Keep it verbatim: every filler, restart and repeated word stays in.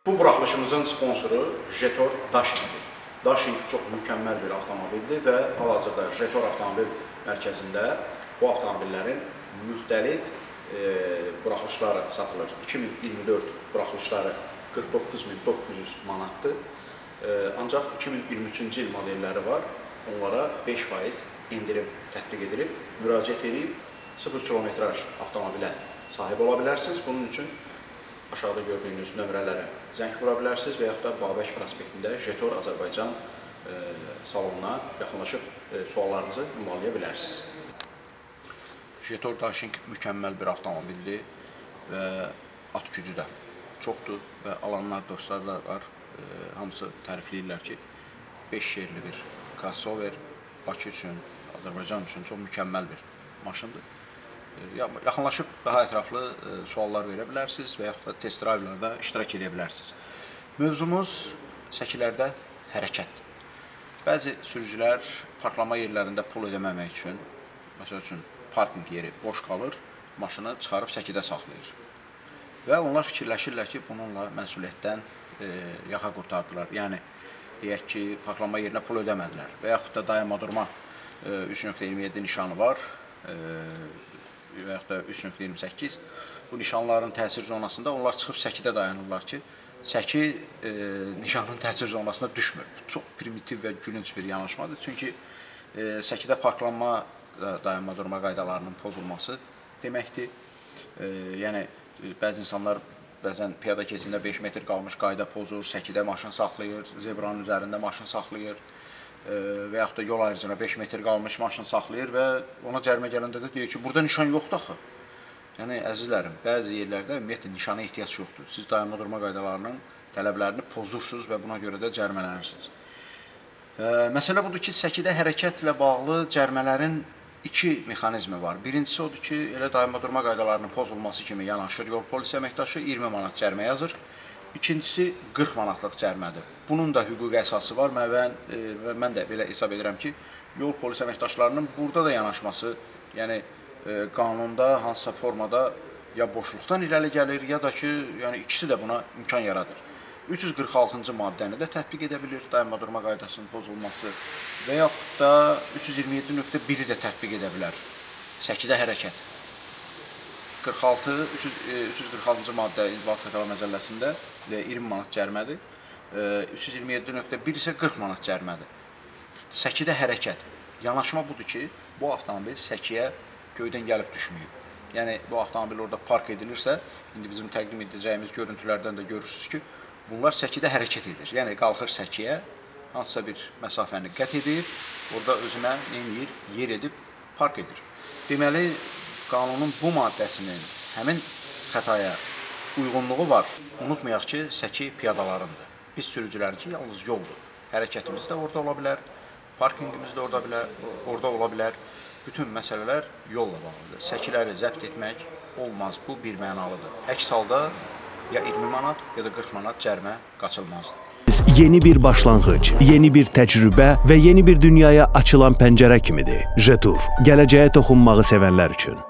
Bu buraxılışımızın sponsoru Jetor Daşingdir. Daşing çox mükəmməl bir avtomobildir və hal-hazırda Jetor avtomobil mərkəzində bu avtomobillərin müxtəlif e, buraxılışları satılır. iki min iyirmi dörd buraxılışları qırx doqquz min doqquz yüz manatdır. E, ancaq iki min iyirmi üçüncü il modelləri var. Onlara beş faiz indirim tətbiq edilib. Müraciət edib sıfır kilometraj avtomobilə sahib ola bilərsiniz. Bunun üçün aşağıda gördüyünüz nömrələrə zəng vura bilərsiniz və yaxud da Babək prospektində Jetor Azərbaycan e, salonuna yaxınlaşıb e, suallarınızı ünvanlaya bilərsiniz. Jetor Daşing mükəmməl bir avtomobildir və at gücü də çoxdur və alanlar, dostlar da var. E, hamısı tərifləyirlər ki, beş yerli bir crossover Bakı üçün, Azərbaycan üçün çox mükəmməl bir maşındır. Yaxınlaşıb daha ətraflı suallar verə bilərsiniz və yaxud da test drive'larda iştirak edə bilərsiniz. Mövzumuz səkilərdə hərəkətdir. Bəzi sürücülər parklama yerlərində pul ödəməmək üçün, məsəl üçün parking yeri boş qalır, maşını çıxarıb səkidə saxlayır. Və onlar fikirləşirlər ki, bununla məsuliyyətdən e, yaxa qurtardılar. Yəni, deyək ki, parklama yerinə pul ödəmədilər və yaxud da dayanma durma e, üç nöqtə iyirmi yeddi nişanı var. E, və yaxud da üç nöqtə iyirmi səkkiz, bu nişanların təsir zonasında onlar çıxıb səkidə dayanırlar ki, səki e, nişanın təsir zonasına düşmür. Çox primitiv və gülünc bir yanaşmadır. Çünki e, səkidə parklanma, dayanma durma qaydalarının pozulması deməkdir. E, yəni, bəzi insanlar bəzən piyada keçidində beş metr qalmış qayda pozur, səkidə maşın saxlayır, zebranın üzərində maşın saxlayır və yaxud da yol ayrıcına beş metr qalmış maşın saxlayır və ona cərimə gələndə də deyir ki, burada nişan yoxdur axı. Yəni, əzizlərim, bəzi yerlərdə ümumiyyətlə nişana ehtiyac yoxdur. Siz dayanma durma qaydalarının tələblərini pozursunuz və buna görə də cərimələnirsiniz. Məsələ budur ki, səkidə hərəkətlə bağlı cərimələrin iki mexanizmi var. Birincisi odur ki, elə dayanma durma qaydalarının pozulması kimi yanaşır yol polisi əməkdaşı iyirmi manat cərimə yazır. İkincisi qırx manatlıq cərimədir. Bunun da hüquqi əsası var və e, mən də belə hesab edirəm ki, yol polis əməkdaşlarının burada da yanaşması, yəni e, qanunda hansısa formada ya boşluqdan irəli gəlir, ya da ki, yəni ikisi də buna imkan yaradır. üç yüz qırx altıncı maddəni də tətbiq edə bilir, dayanma durma qaydasının pozulması və yaxud da üç yüz iyirmi yeddi nöqtə biri də tətbiq edə bilər. Səkidə hərəkət. qırx altı, üç yüz qırx altıncı maddə İnzibati Xətalar Məcəlləsində iyirmi manat cərimədir. üç yüz iyirmi yeddi nöqtə bir isə qırx manat cərimədir. Səkidə hərəkət. Yanaşma budur ki, bu avtomobil səkiyə göydən gəlib düşməyib. Yəni, bu avtomobil orada park edilirsə, indi bizim təqdim edəcəyimiz görüntülərdən də görürsünüz ki, bunlar səkidə hərəkət edir. Yəni, qalxır səkiyə, hansısa bir məsafəni qət edir, orada özünə neyir, yer edib park edir. Deməli, qanunun bu maddəsinin həmin xətaya uyğunluğu var. Unutmayaq ki, səki piyadalarındır. Biz sürücülərinki yalnız yoldur. Hərəkətimiz də orada ola bilər, parkingimiz də orada, bilər, orada ola bilər. Bütün məsələlər yolla bağlıdır. Səkiləri zəbt etmək olmaz, bu bir mənalıdır. Əks halda ya iyirmi manat, ya da qırx manat cərimə qaçılmazdır. Yeni bir başlanğıc, yeni bir təcrübə və yeni bir dünyaya açılan pəncərə kimidir. Jetor, gələcəyə toxunmağı sevənlər üçün.